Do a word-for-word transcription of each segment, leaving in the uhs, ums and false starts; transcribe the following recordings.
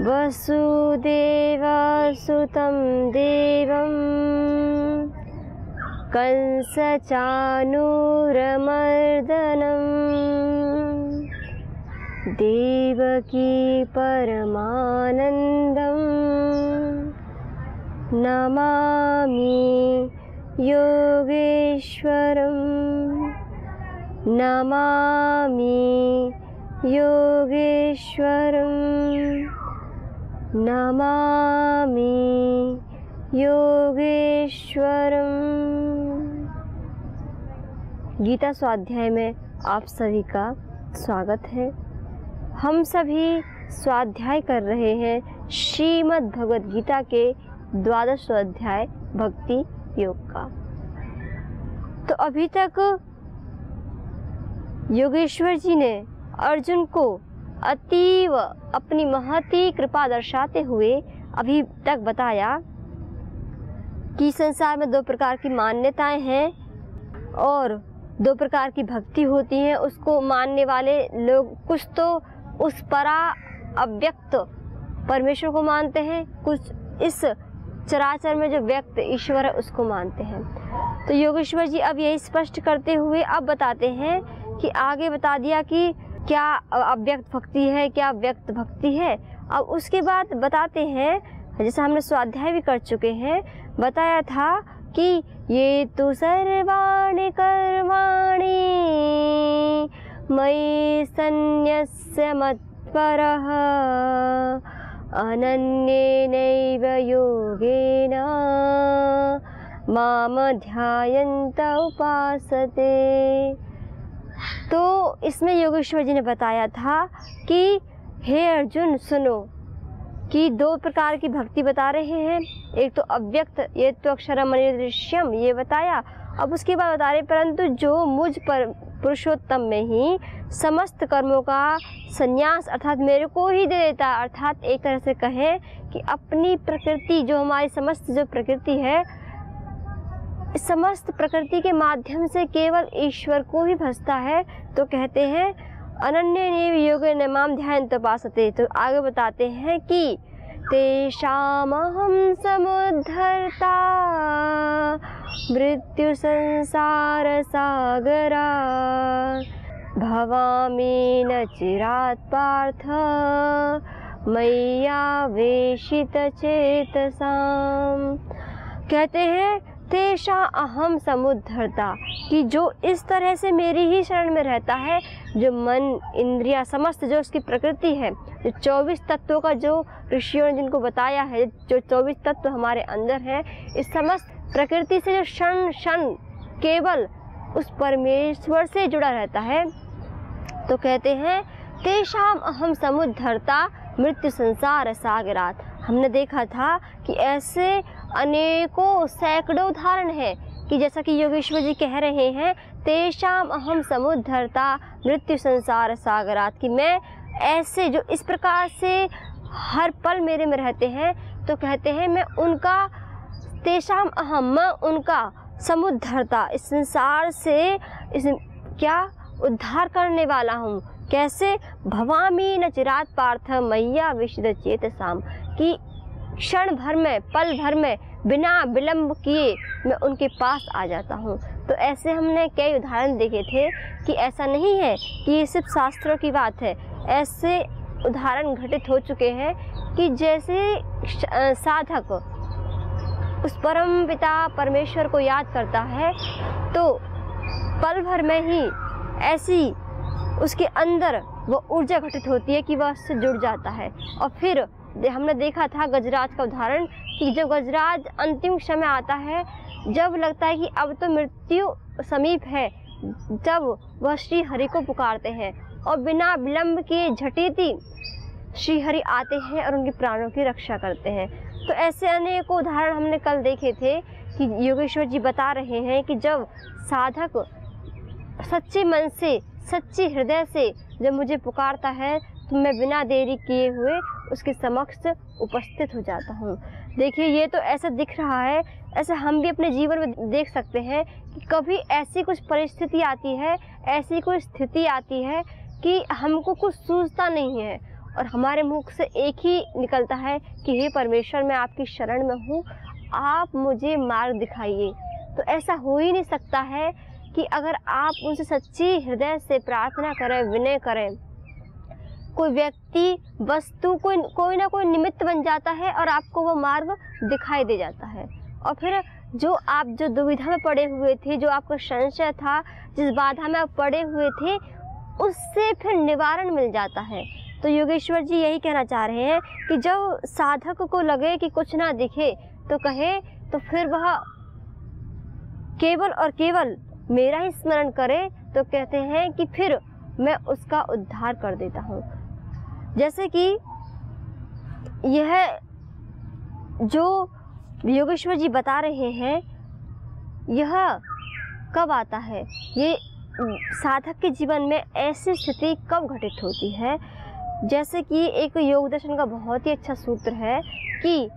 वसुदेवसुतं देवं कंसचाणूरमर्दनं देवकी परमानन्दं नमामि योगेश्वरं नमामि योगेश्वरं नमामि योगेश्वरं। गीता स्वाध्याय में आप सभी का स्वागत है। हम सभी स्वाध्याय कर रहे हैं श्रीमद् भगवद गीता के द्वादश अध्याय भक्ति योग का। तो अभी तक योगेश्वर जी ने अर्जुन को अतीव अपनी महती कृपा दर्शाते हुए अभी तक बताया कि संसार में दो प्रकार की मान्यताएं हैं और दो प्रकार की भक्ति होती है। उसको मानने वाले लोग कुछ तो उस परा अव्यक्त परमेश्वर को मानते हैं, कुछ इस चराचर में जो व्यक्त ईश्वर है उसको मानते हैं। तो योगेश्वर जी अब यही स्पष्ट करते हुए अब बताते हैं कि आगे बता दिया कि क्या अव्यक्त भक्ति है, क्या व्यक्त भक्ति है। अब उसके बाद बताते हैं, जैसा हमने स्वाध्याय भी कर चुके हैं, बताया था कि ये तो सर्वाणि कर्माणि मयि सन्न्यस्य मत्परः अनन्येनैव योगेन मां ध्यायन्त उपासते। तो इसमें योगेश्वर जी ने बताया था कि हे अर्जुन सुनो कि दो प्रकार की भक्ति बता रहे हैं। एक तो अव्यक्त, ये तो अक्षरम अनिर्दृश्यम, ये बताया। अब उसके बाद बता रहे परंतु जो मुझ पर पुरुषोत्तम में ही समस्त कर्मों का संन्यास अर्थात मेरे को ही दे देता, अर्थात एक तरह से कहें कि अपनी प्रकृति जो हमारी समस्त जो प्रकृति है, इस समस्त प्रकृति के माध्यम से केवल ईश्वर को ही भजता है। तो कहते हैं अनन्येनैव योगेन मां ध्यायन्त उपासते। तो आगे बताते हैं कि तेषामहं समुद्धर्ता मृत्यु संसार सागरात् भवामि न चिरात् पार्थ मय्यावेशित चेतसाम्। कहते हैं तेषा अहम समुद्धरता, कि जो इस तरह से मेरी ही शरण में रहता है, जो मन इंद्रिया समस्त जो उसकी प्रकृति है, जो चौबीस तत्वों का जो ऋषियों ने जिनको बताया है, जो चौबीस तत्व हमारे अंदर है, इस समस्त प्रकृति से जो क्षण क्षण केवल उस परमेश्वर से जुड़ा रहता है। तो कहते हैं तेषाम अहम समुद्धरता मृत्यु संसार सागरात्। हमने देखा था कि ऐसे अनेकों सैकड़ों उदाहरण है कि जैसा कि योगेश्वर जी कह रहे हैं तेषाम अहम समुद्धरता मृत्यु संसार सागरात्, कि मैं ऐसे जो इस प्रकार से हर पल मेरे में रहते हैं। तो कहते हैं मैं उनका तेषाम अहम, मैं उनका समुद्धरता, इस संसार से इस क्या उद्धार करने वाला हूँ। कैसे? भवामी न चिरात् पार्थ मय्या विशद चेतसाम, कि क्षण भर में पल भर में बिना विलंब किए मैं उनके पास आ जाता हूँ। तो ऐसे हमने कई उदाहरण देखे थे कि ऐसा नहीं है कि ये सिर्फ शास्त्रों की बात है, ऐसे उदाहरण घटित हो चुके हैं कि जैसे साधक उस परम पिता परमेश्वर को याद करता है तो पल भर में ही ऐसी उसके अंदर वो ऊर्जा घटित होती है कि वह उससे जुड़ जाता है। और फिर हमने देखा था गजराज का उदाहरण कि जब गजराज अंतिम समय आता है, जब लगता है कि अब तो मृत्यु समीप है, जब वह श्री हरि को पुकारते हैं और बिना विलंब के झटीती श्री हरि आते हैं और उनके प्राणों की रक्षा करते हैं। तो ऐसे अनेकों उदाहरण हमने कल देखे थे कि योगेश्वर जी बता रहे हैं कि जब साधक सच्चे मन से, सच्चे हृदय से जब मुझे पुकारता है तो मैं बिना देरी किए हुए उसके समक्ष उपस्थित हो जाता हूँ। देखिए ये तो ऐसा दिख रहा है, ऐसे हम भी अपने जीवन में देख सकते हैं कि कभी ऐसी कुछ परिस्थिति आती है, ऐसी कोई स्थिति आती है कि हमको कुछ सूझता नहीं है और हमारे मुख से एक ही निकलता है कि हे परमेश्वर, मैं आपकी शरण में हूँ, आप मुझे मार्ग दिखाइए। तो ऐसा हो ही नहीं सकता है कि अगर आप उनसे सच्ची हृदय से प्रार्थना करें, विनय करें, कोई व्यक्ति, वस्तु, कोई कोई ना कोई निमित्त बन जाता है और आपको वो मार्ग दिखाई दे जाता है। और फिर जो आप जो दुविधा में पड़े हुए थे, जो आपका संशय था, जिस बाधा में आप पड़े हुए थे, उससे फिर निवारण मिल जाता है। तो योगेश्वर जी यही कहना चाह रहे हैं कि जब साधक को लगे कि कुछ ना दिखे तो कहे, तो फिर वह केवल और केवल मेरा ही स्मरण करे, तो कहते हैं कि फिर मैं उसका उद्धार कर देता हूँ। जैसे कि यह जो योगेश्वर जी बता रहे हैं, यह कब आता है, ये साधक के जीवन में ऐसी स्थिति कब घटित होती है। जैसे कि एक योग दर्शन का बहुत ही अच्छा सूत्र है कि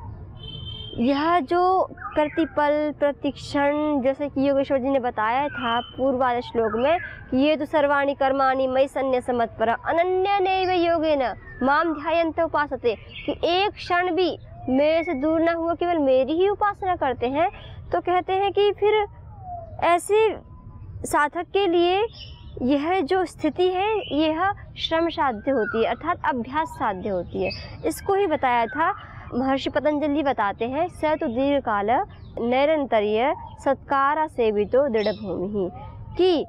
यह जो प्रतिपल प्रतिक्षण, जैसे कि योगेश्वर जी ने बताया था पूर्वादि श्लोक में कि ये तो सर्वाणि कर्माणि मयि सन्न्यस्य मत्परः अनन्येनैव योगेन माम ध्यायन्ते उपासते, कि एक क्षण भी मेरे से दूर ना हुआ, केवल मेरी ही उपासना करते हैं। तो कहते हैं कि फिर ऐसे साधक के लिए यह जो स्थिति है, यह श्रम साध्य होती है, अर्थात अभ्यास साध्य होती है। इसको ही बताया था महर्षि पतंजलि बताते हैं, स तो दीर्घ काल नैरंतर्य सत्कारा सेवितो दृढ़ भूमि, कि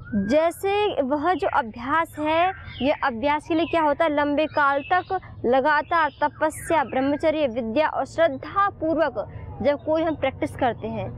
जैसे वह जो अभ्यास है, यह अभ्यास के लिए क्या होता है, लंबे काल तक लगातार तपस्या, ब्रह्मचर्य, विद्या और श्रद्धा पूर्वक जब कोई हम प्रैक्टिस करते हैं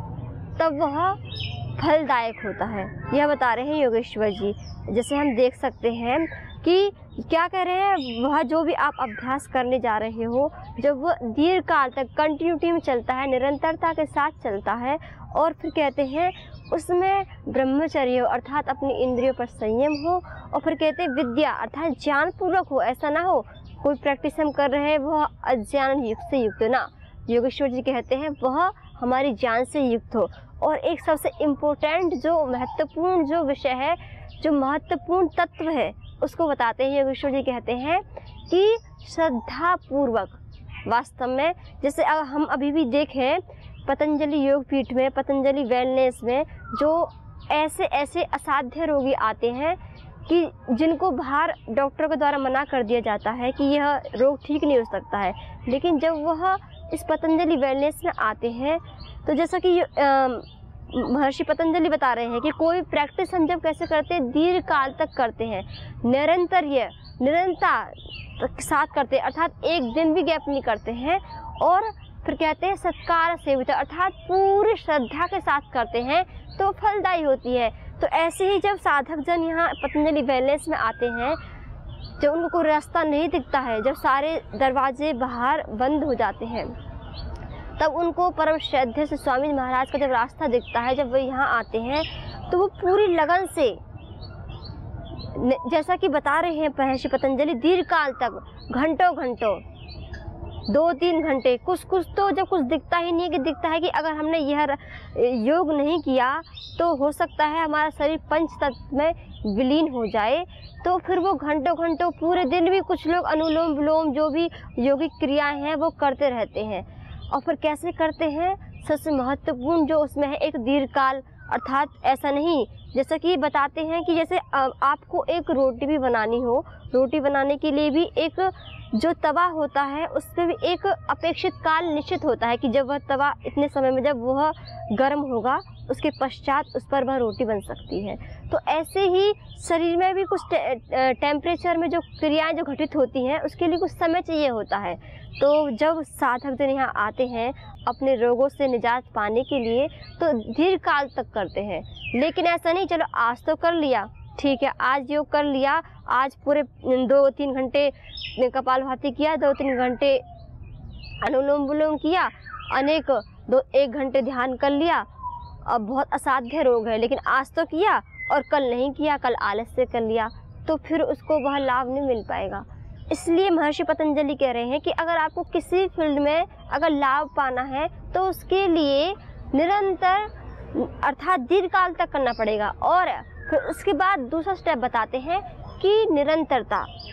तब वह फलदायक होता है। यह बता रहे हैं योगेश्वर जी। जैसे हम देख सकते हैं कि क्या कह रहे हैं, वह जो भी आप अभ्यास करने जा रहे हो, जब वह दीर्घ काल तक कंटिन्यूटी में चलता है, निरंतरता के साथ चलता है, और फिर कहते हैं उसमें ब्रह्मचर्य अर्थात अपनी इंद्रियों पर संयम हो, और फिर कहते हैं विद्या अर्थात ज्ञान पूर्वक हो। ऐसा ना हो कोई प्रैक्टिस हम कर रहे हैं वह अज्ञान युक्त से युक्त ना, योगेश्वर जी कहते हैं वह हमारी ज्ञान से युक्त हो। और एक सबसे इम्पोर्टेंट जो महत्वपूर्ण जो विषय है, जो महत्वपूर्ण तत्व है, उसको बताते हैं योगेश्वर जी। कहते हैं कि श्रद्धा पूर्वक, वास्तव में जैसे अगर हम अभी भी देखें पतंजलि योग पीठ में, पतंजलि वेलनेस में, जो ऐसे ऐसे असाध्य रोगी आते हैं कि जिनको बाहर डॉक्टर के द्वारा मना कर दिया जाता है कि यह रोग ठीक नहीं हो सकता है, लेकिन जब वह इस पतंजलि वेलनेस में आते हैं तो जैसा कि महर्षि पतंजलि बता रहे हैं कि कोई प्रैक्टिस हम जब कैसे करते हैं, दीर्घ काल तक करते हैं, निरंतर्य निरंतर साथ करते हैं, अर्थात एक दिन भी गैप नहीं करते हैं, और फिर कहते हैं सत्कार सेवित अर्थात पूरी श्रद्धा के साथ करते हैं, तो फलदायी होती है। तो ऐसे ही जब साधक जन यहाँ पतंजलि वेलनेस में आते हैं, जब उनको कोई रास्ता नहीं दिखता है, जब सारे दरवाजे बाहर बंद हो जाते हैं, तब उनको परम श्रद्धेय से स्वामी महाराज का जब रास्ता दिखता है, जब वो यहाँ आते हैं तो वो पूरी लगन से, जैसा कि बता रहे हैं महर्षि पतंजलि, दीर्घ काल तक घंटों घंटों दो तीन घंटे, कुछ कुछ तो जब कुछ दिखता ही नहीं है कि दिखता है कि अगर हमने यह योग नहीं किया तो हो सकता है हमारा शरीर पंच तत्व में विलीन हो जाए। तो फिर वो घंटों घंटों पूरे दिन भी कुछ लोग अनुलोम विलोम जो भी योगिक क्रियाएं हैं वो करते रहते हैं। और फिर कैसे करते हैं, सबसे महत्वपूर्ण जो उसमें है एक दीर्घकाल, अर्थात ऐसा नहीं, जैसा कि बताते हैं कि जैसे आपको एक रोटी भी बनानी हो, रोटी बनाने के लिए भी एक जो तवा होता है उस पर भी एक अपेक्षित काल निश्चित होता है कि जब वह तवा इतने समय में जब वह गर्म होगा उसके पश्चात उस पर वह रोटी बन सकती है। तो ऐसे ही शरीर में भी कुछ टे, टेम्परेचर में जो क्रियाएं जो घटित होती हैं उसके लिए कुछ समय चाहिए होता है। तो जब साधक जन यहाँ आते हैं अपने रोगों से निजात पाने के लिए तो दीर्घ काल तक करते हैं, लेकिन ऐसा नहीं चलो आज तो कर लिया, ठीक है आज योग कर लिया, आज पूरे दो तीन घंटे कपालभाति किया, दो तीन घंटे अनुलोम विलोम किया, अनेक दो एक घंटे ध्यान कर लिया, अब बहुत असाध्य रोग है लेकिन आज तो किया और कल नहीं किया, कल आलस से कर लिया, तो फिर उसको वह लाभ नहीं मिल पाएगा। इसलिए महर्षि पतंजलि कह रहे हैं कि अगर आपको किसी फील्ड में अगर लाभ पाना है तो उसके लिए निरंतर अर्थात दीर्घ काल तक करना पड़ेगा। और फिर उसके बाद दूसरा स्टेप बताते हैं कि निरंतरता,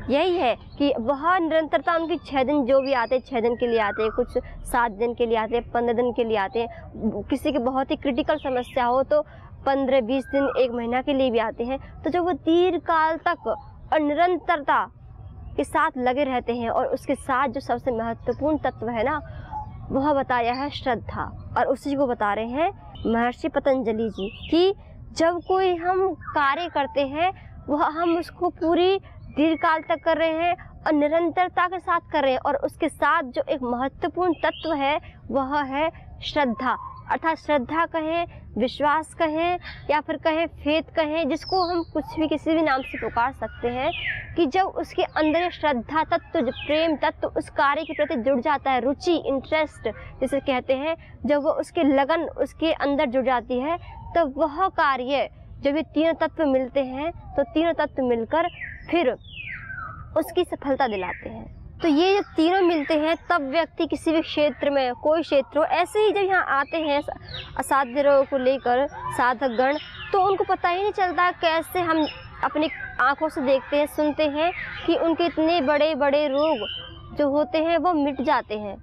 यही है कि वह निरंतरता उनकी छः दिन जो भी आते हैं, छः दिन के लिए आते हैं, कुछ सात दिन के लिए आते हैं, पंद्रह दिन के लिए आते हैं, किसी की बहुत ही क्रिटिकल समस्या हो तो पंद्रह बीस दिन एक महीना के लिए भी आते हैं। तो जब वो दीर्घ काल तक और निरंतरता के साथ लगे रहते हैं, और उसके साथ जो सबसे महत्वपूर्ण तत्व है ना, वह बताया है श्रद्धा। और उसी को बता रहे हैं महर्षि पतंजलि जी कि जब कोई हम कार्य करते हैं वह हम उसको पूरी दीर्घकाल तक कर रहे हैं और निरंतरता के साथ कर रहे हैं, और उसके साथ जो एक महत्वपूर्ण तत्व है वह है श्रद्धा। अर्थात श्रद्धा कहें, विश्वास कहें, या फिर कहें फेथ कहें, जिसको हम कुछ भी किसी भी नाम से पुकार सकते हैं, कि जब उसके अंदर श्रद्धा तत्व, जो प्रेम तत्व उस कार्य के प्रति जुड़ जाता है, रुचि, इंटरेस्ट जिसे कहते हैं, जब वो उसके लगन उसके अंदर जुड़ जाती है, तो वह कार्य, जब ये तीनों तत्व मिलते हैं तो तीनों तत्व मिलकर फिर उसकी सफलता दिलाते हैं। तो ये जब तीनों मिलते हैं तब व्यक्ति किसी भी क्षेत्र में, कोई क्षेत्र हो, ऐसे ही जब यहाँ आते हैं असाध्य रोगों को लेकर साधक गण, तो उनको पता ही नहीं चलता कैसे हम अपनी आंखों से देखते हैं, सुनते हैं कि उनके इतने बड़े बड़े रोग जो होते हैं वो मिट जाते हैं।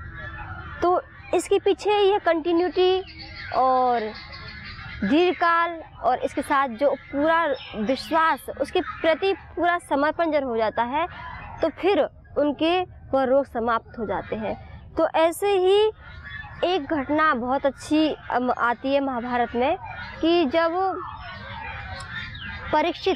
तो इसके पीछे ये कंटिन्यूटी और दीर्घकाल और इसके साथ जो पूरा विश्वास, उसके प्रति पूरा समर्पण जब हो जाता है तो फिर उनके वह रोग समाप्त हो जाते हैं। तो ऐसे ही एक घटना बहुत अच्छी आती है महाभारत में कि जब परीक्षित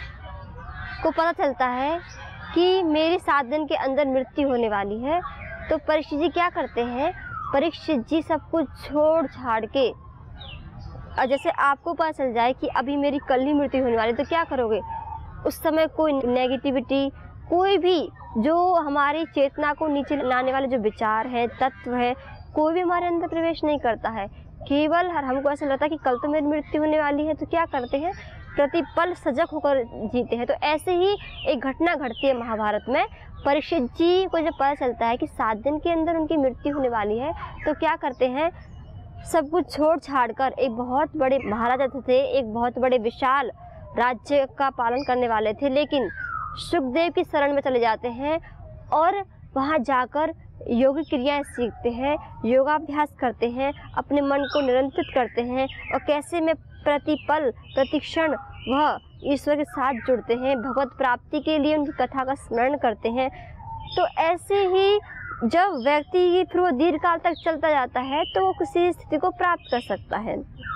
को पता चलता है कि मेरी सात दिन के अंदर मृत्यु होने वाली है, तो परीक्षित जी क्या करते हैं, परीक्षित जी सब कुछ छोड़ छाड़ के, और जैसे आपको पता चल जाए कि अभी मेरी कल ही मृत्यु होने वाली, तो क्या करोगे? उस समय कोई नेगेटिविटी, कोई भी जो हमारी चेतना को नीचे लाने वाले जो विचार है, तत्व है, कोई भी हमारे अंदर प्रवेश नहीं करता है। केवल हर हमको ऐसा लगता है कि कल तो मेरी मृत्यु होने वाली है, तो क्या करते हैं, प्रतिपल सजग होकर जीते हैं। तो ऐसे ही एक घटना घटती है महाभारत में। परीक्षित जी को जब पता चलता है कि सात दिन के अंदर उनकी मृत्यु होने वाली है, तो क्या करते हैं, सब कुछ छोड़ छाड़ कर, एक बहुत बड़े महाराजा थे, एक बहुत बड़े विशाल राज्य का पालन करने वाले थे, लेकिन सुखदेव की शरण में चले जाते हैं और वहाँ जाकर योगिक क्रियाएं सीखते हैं, योगाभ्यास करते हैं, अपने मन को नियंत्रित करते हैं, और कैसे में प्रतिपल प्रतिक्षण वह ईश्वर के साथ जुड़ते हैं, भगवत प्राप्ति के लिए उनकी कथा का स्मरण करते हैं। तो ऐसे ही जब व्यक्ति फिर वो दीर्घ काल तक चलता जाता है तो वो किसी स्थिति को प्राप्त कर सकता है।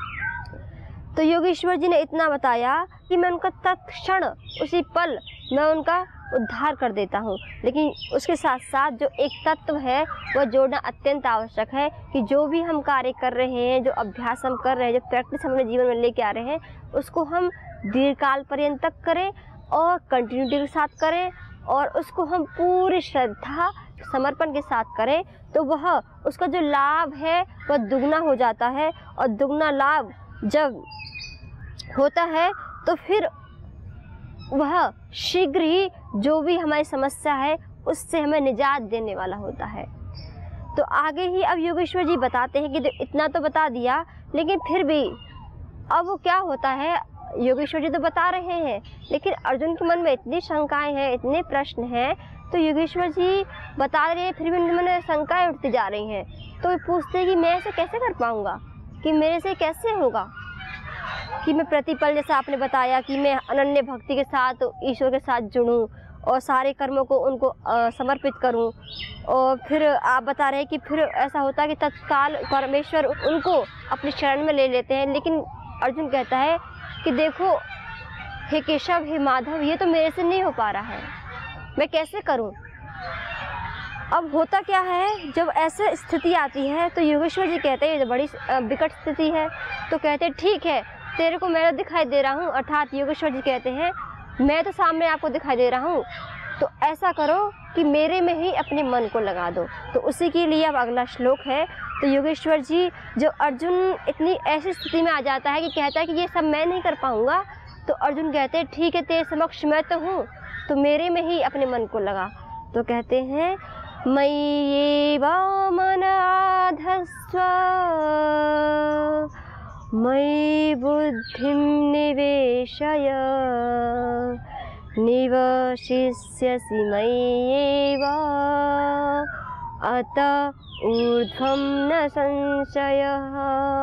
तो योगेश्वर जी ने इतना बताया कि मैं उनका तत्क्षण, उसी पल मैं उनका उद्धार कर देता हूँ, लेकिन उसके साथ साथ जो एक तत्व है वह जोड़ना अत्यंत आवश्यक है कि जो भी हम कार्य कर रहे हैं, जो अभ्यास हम कर रहे हैं, जो प्रैक्टिस हम अपने जीवन में लेके आ रहे हैं, उसको हम दीर्घकाल पर्यंत तक करें और कंटिन्यूटी के साथ करें, और उसको हम पूरी श्रद्धा समर्पण के साथ करें, तो वह उसका जो लाभ है वह दुगना हो जाता है। और दुगना लाभ जब होता है तो फिर वह शीघ्र ही जो भी हमारी समस्या है उससे हमें निजात देने वाला होता है। तो आगे ही अब योगेश्वर जी बताते हैं कि इतना तो बता दिया, लेकिन फिर भी अब वो क्या होता है, योगेश्वर जी तो बता रहे हैं, लेकिन अर्जुन के मन में इतनी शंकाएं हैं, इतने प्रश्न हैं, तो योगेश्वर जी बता रहे हैं, फिर भी उनके मन में शंकाएं उठती जा रही हैं। तो वो पूछते हैं कि मैं ऐसे कैसे कर पाऊँगा, कि मेरे से कैसे होगा कि मैं प्रतिपल, जैसा आपने बताया, कि मैं अनन्य भक्ति के साथ ईश्वर के साथ जुड़ूं और सारे कर्मों को उनको आ, समर्पित करूं। और फिर आप बता रहे हैं कि फिर ऐसा होता है कि तत्काल परमेश्वर उनको अपनी शरण में ले लेते हैं, लेकिन अर्जुन कहता है कि देखो हे केशव, हे माधव, ये तो मेरे से नहीं हो पा रहा है, मैं कैसे करूं। अब होता क्या है, जब ऐसे स्थिति आती है तो योगेश्वर जी कहते हैं ये बड़ी विकट स्थिति है, तो कहते हैं ठीक है, तेरे को मैं दिखाई दे रहा हूँ। अर्थात योगेश्वर जी कहते हैं मैं तो सामने आपको दिखाई दे रहा हूँ, तो ऐसा करो कि मेरे में ही अपने मन को लगा दो। तो उसी के लिए अब अगला श्लोक है। तो योगेश्वर जी, जो अर्जुन इतनी ऐसी स्थिति में आ जाता है कि कहता है कि ये सब मैं नहीं कर पाऊँगा, तो अर्जुन कहते हैं ठीक है, तेरे समक्ष मैं तो हूँ, तो मेरे में ही अपने मन को लगा। तो कहते हैं मय्येव मन आधस्व मयि बुद्धिं निवेशय निवशिष्यसि मय्येव अत ऊर्ध्वं न संशयः।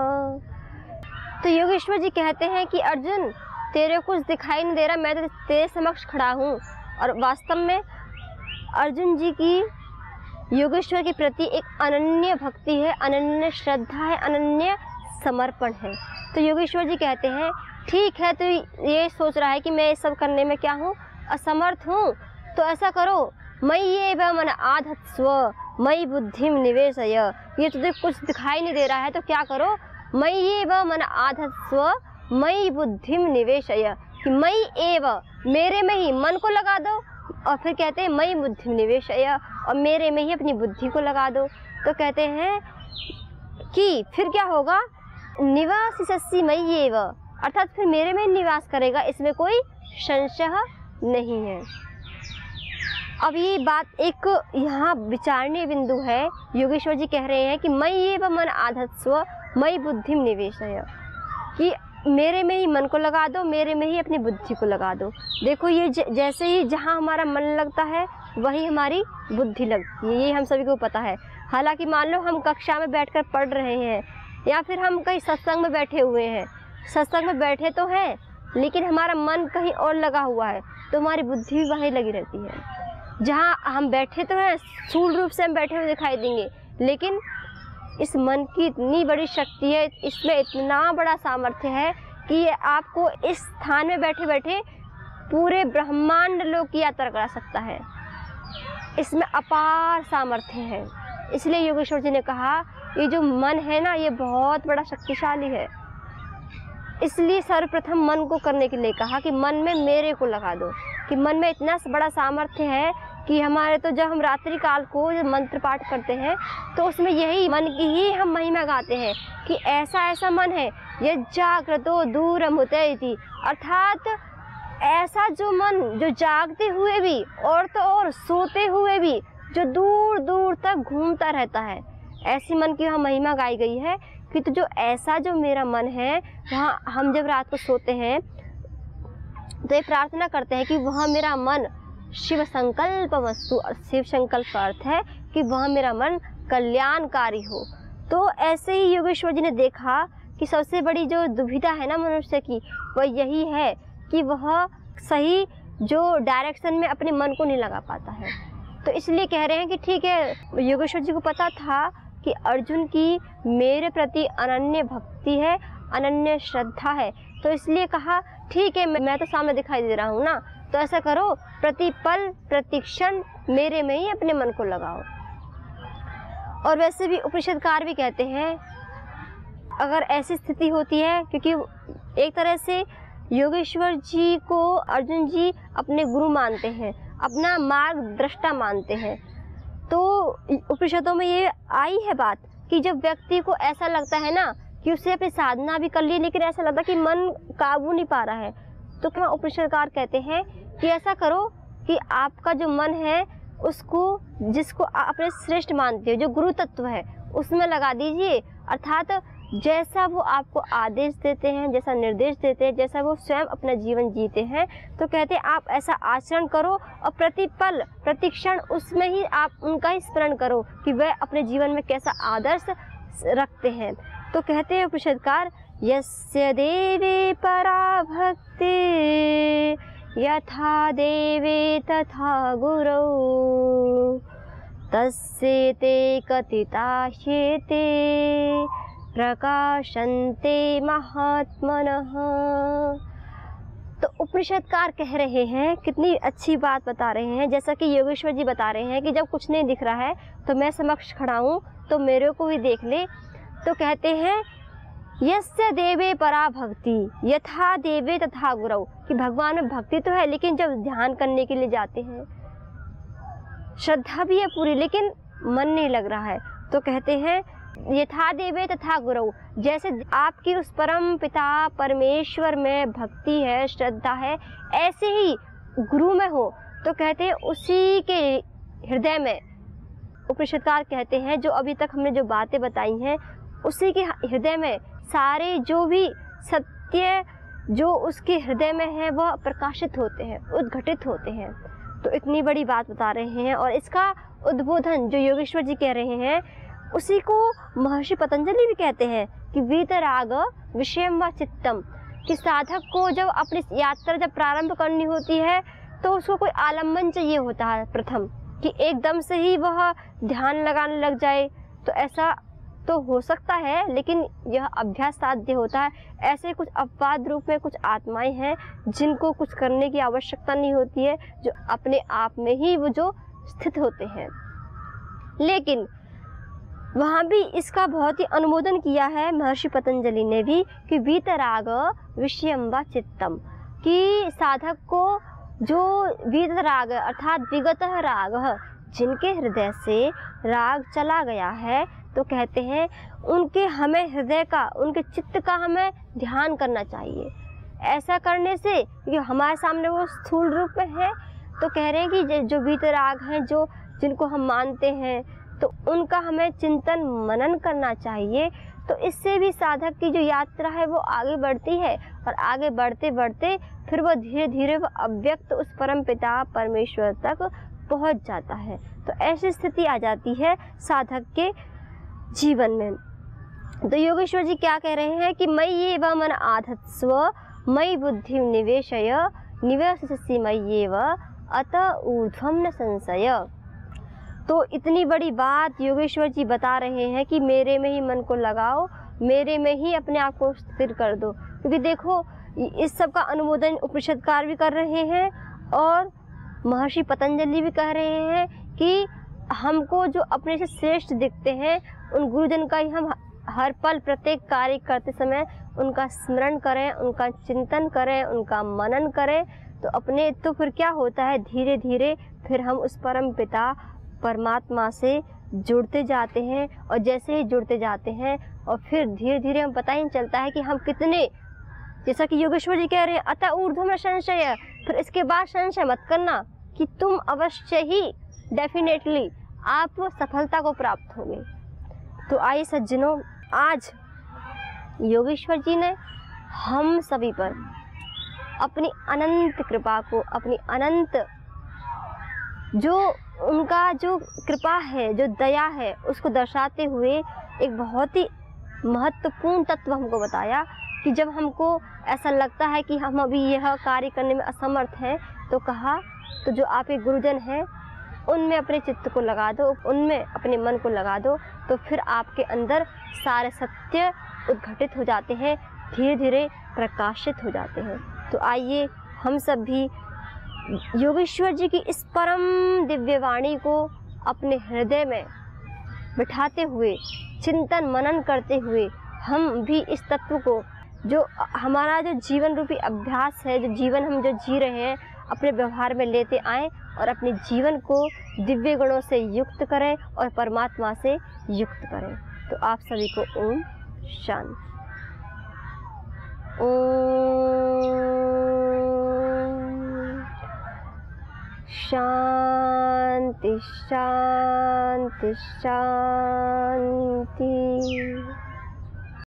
तो योगेश्वर जी कहते हैं कि अर्जुन, तेरे कुछ दिखाई नहीं दे रहा, मैं तो तेरे समक्ष खड़ा हूँ। और वास्तव में अर्जुन जी की योगेश्वर के प्रति एक अनन्य भक्ति है, अनन्य श्रद्धा है, अनन्य समर्पण है। तो योगेश्वर जी कहते हैं ठीक है, तो ये सोच रहा है कि मैं ये सब करने में क्या हूँ, असमर्थ हूँ, तो ऐसा करो, मय्येव मन आधत्स्व मयि बुद्धिम निवेशय। ये तुझे कुछ दिखाई नहीं दे रहा है तो क्या करो, मय्येव मन आधत्स्व मयि बुद्धिम निवेशय, कि मयि एव, मेरे में ही मन को लगा दो। और फिर कहते हैं मयि बुद्धिम निवेशय, और मेरे में ही अपनी बुद्धि को लगा दो। तो कहते हैं कि फिर क्या होगा, निवासिष्यसि मय्येव, अर्थात फिर मेरे में निवास करेगा, इसमें कोई संशय नहीं है। अब ये बात एक यहाँ विचारणीय बिंदु है। योगेश्वर जी कह रहे हैं कि मय्येव मन आधत्स्व मयि बुद्धिम निवेशय, कि मेरे में ही मन को लगा दो, मेरे में ही अपनी बुद्धि को लगा दो। देखो ये जैसे ही जहाँ हमारा मन लगता है वही हमारी बुद्धि लगती है, ये हम सभी को पता है। हालांकि मान लो हम कक्षा में बैठकर पढ़ रहे हैं या फिर हम कहीं सत्संग में बैठे हुए हैं, सत्संग में बैठे तो हैं लेकिन हमारा मन कहीं और लगा हुआ है, तो हमारी बुद्धि भी वहीं लगी रहती है। जहाँ हम बैठे तो हैं, स्थूल रूप से हम बैठे हुए दिखाई देंगे, लेकिन इस मन की इतनी बड़ी शक्ति है, इसमें इतना बड़ा सामर्थ्य है कि ये आपको इस स्थान में बैठे बैठे पूरे ब्रह्मांड लोक की यात्रा करा सकता है। इसमें अपार सामर्थ्य है। इसलिए योगेश्वर जी ने कहा ये जो मन है ना, ये बहुत बड़ा शक्तिशाली है। इसलिए सर्वप्रथम मन को करने के लिए कहा कि मन में मेरे को लगा दो, कि मन में इतना बड़ा सामर्थ्य है कि हमारे तो जब हम रात्रि काल को जब मंत्र पाठ करते हैं तो उसमें यही मन की ही हम महिमा गाते हैं कि ऐसा ऐसा मन है, ये जागृतो दूरमुते इति, अर्थात ऐसा जो मन जो जागते हुए भी और तो और सोते हुए भी जो दूर दूर तक घूमता रहता है, ऐसी मन की वहाँ महिमा गाई गई है। कि तो जो ऐसा जो मेरा मन है, वहाँ हम जब रात को सोते हैं तो ये प्रार्थना करते हैं कि वहाँ मेरा मन शिव संकल्प वस्तु, और शिव संकल्प का अर्थ है कि वह मेरा मन कल्याणकारी हो। तो ऐसे ही योगेश्वर जी ने देखा कि सबसे बड़ी जो दुविधा है ना मनुष्य की, वह यही है कि वह सही जो डायरेक्शन में अपने मन को नहीं लगा पाता है। तो इसलिए कह रहे हैं कि ठीक है, योगेश्वर जी को पता था कि अर्जुन की मेरे प्रति अनन्य भक्ति है, अनन्य श्रद्धा है, तो इसलिए कहा ठीक है, मैं तो सामने दिखाई दे रहा हूँ ना, तो ऐसा करो, प्रतिपल प्रतिक्षण मेरे में ही अपने मन को लगाओ। और वैसे भी उपनिषदकार भी कहते हैं, अगर ऐसी स्थिति होती है, क्योंकि एक तरह से योगेश्वर जी को अर्जुन जी अपने गुरु मानते हैं, अपना मार्गदृष्टा मानते हैं, तो उपनिषदों में ये आई है बात कि जब व्यक्ति को ऐसा लगता है ना कि उसे अपनी साधना भी कर ली लेकिन ऐसा लगता है कि मन काबू नहीं पा रहा है, तो क्या उपनिषदकार कहते हैं कि ऐसा करो कि आपका जो मन है उसको, जिसको आप अपने श्रेष्ठ मानते हो, जो गुरु तत्व है, उसमें लगा दीजिए। अर्थात जैसा वो आपको आदेश देते हैं, जैसा निर्देश देते हैं, जैसा वो स्वयं अपना जीवन जीते हैं, तो कहते हैं आप ऐसा आचरण करो और प्रतिपल प्रतिक्षण उसमें ही आप उनका ही स्मरण करो कि वह अपने जीवन में कैसा आदर्श रखते हैं। तो कहते हैं उपनिषदकार, यस्य देवे परा भक्ति यथा देवे तथा गुरौ तस्येते कथितास्येते प्रकाशन्ते महात्मनः। तो उपनिषदकार कह रहे हैं, कितनी अच्छी बात बता रहे हैं, जैसा कि योगेश्वर जी बता रहे हैं कि जब कुछ नहीं दिख रहा है तो मैं समक्ष खड़ा हूँ, तो मेरे को ही देख ले। तो कहते हैं यस्य देवे परा भक्ति यथा देवे तथा गुरौ, कि भगवान में भक्ति तो है लेकिन जब ध्यान करने के लिए जाते हैं, श्रद्धा भी है पूरी लेकिन मन नहीं लग रहा है, तो कहते हैं यथा देवे तथा गुरौ, जैसे आपकी उस परम पिता परमेश्वर में भक्ति है, श्रद्धा है, ऐसे ही गुरु में हो। तो कहते हैं उसी के हृदय में, उपनिषदकार कहते हैं जो अभी तक हमने जो बातें बताई हैं, उसी के हृदय में सारे जो भी सत्य जो उसके हृदय में है वह प्रकाशित होते हैं, उद्घटित होते हैं। तो इतनी बड़ी बात बता रहे हैं और इसका उद्बोधन जो योगेश्वर जी कह रहे हैं उसी को महर्षि पतंजलि भी कहते हैं कि वीतराग विषयम व चित्तम, कि साधक को जब अपनी यात्रा जब प्रारंभ करनी होती है तो उसको कोई आलम्बन चाहिए होता है प्रथम, कि एकदम से ही वह ध्यान लगाने लग जाए। तो ऐसा तो हो सकता है, लेकिन यह अभ्यास साध्य होता है। ऐसे कुछ अपवाद रूप में कुछ आत्माएं हैं जिनको कुछ करने की आवश्यकता नहीं होती है, जो अपने आप में ही वो जो स्थित होते हैं। लेकिन वहाँ भी इसका बहुत ही अनुमोदन किया है महर्षि पतंजलि ने भी कि वीतराग विषयम व चित्तम, कि साधक को जो वीतराग अर्थात विगत राग, जिनके हृदय से राग चला गया है, तो कहते हैं उनके हमें हृदय का, उनके चित्त का हमें ध्यान करना चाहिए। ऐसा करने से, क्योंकि हमारे सामने वो स्थूल रूप में है, तो कह रहे हैं कि जो वीतराग हैं, जो जिनको हम मानते हैं, तो उनका हमें चिंतन मनन करना चाहिए। तो इससे भी साधक की जो यात्रा है वो आगे बढ़ती है और आगे बढ़ते बढ़ते फिर वो धीरे धीरे वो अव्यक्त उस परम पिता परमेश्वर तक पहुंच जाता है। तो ऐसी स्थिति आ जाती है साधक के जीवन में। तो योगेश्वर जी क्या कह रहे हैं कि मयि एव मन आधत्स्व मयि बुद्धि निवेशय निवेशसि मयि एव अत ऊर्ध्वं न संशय। तो इतनी बड़ी बात योगेश्वर जी बता रहे हैं कि मेरे में ही मन को लगाओ, मेरे में ही अपने आप को स्थिर कर दो। क्योंकि देखो इस सब का अनुमोदन उपनिषदकार भी कर रहे हैं और महर्षि पतंजलि भी कह रहे हैं कि हमको जो अपने से श्रेष्ठ दिखते हैं उन गुरुजन का ही हम हर पल प्रत्येक कार्य करते समय उनका स्मरण करें, उनका चिंतन करें, उनका मनन करें। तो अपने तो फिर क्या होता है, धीरे धीरे फिर हम उस परम पिता परमात्मा से जुड़ते जाते हैं। और जैसे ही जुड़ते जाते हैं और फिर धीरे धीरे हम पता ही नहीं चलता है कि हम कितने, जैसा कि योगेश्वर जी कह रहे हैं अतः ऊर्ध्वम संशय, फिर इसके बाद संशय मत करना कि तुम अवश्य ही डेफिनेटली आप सफलता को प्राप्त होंगे। तो आइए सज्जनों, आज योगेश्वर जी ने हम सभी पर अपनी अनंत कृपा को, अपनी अनंत जो उनका जो कृपा है, जो दया है, उसको दर्शाते हुए एक बहुत ही महत्वपूर्ण तत्व हमको बताया कि जब हमको ऐसा लगता है कि हम अभी यह कार्य करने में असमर्थ हैं, तो कहा तो जो आपके गुरुजन हैं उनमें अपने चित्त को लगा दो, उनमें अपने मन को लगा दो, तो फिर आपके अंदर सारे सत्य उद्घटित हो जाते हैं, धीरे धीरे प्रकाशित हो जाते हैं। तो आइए हम सब भी योगेश्वर जी की इस परम दिव्य वाणी को अपने हृदय में बिठाते हुए, चिंतन मनन करते हुए, हम भी इस तत्व को, जो हमारा जो जीवन रूपी अभ्यास है, जो जीवन हम जो जी रहे हैं, अपने व्यवहार में लेते आएं और अपने जीवन को दिव्य गुणों से युक्त करें और परमात्मा से युक्त करें। तो आप सभी को ओम शांति। ओम शांति शांति शांति।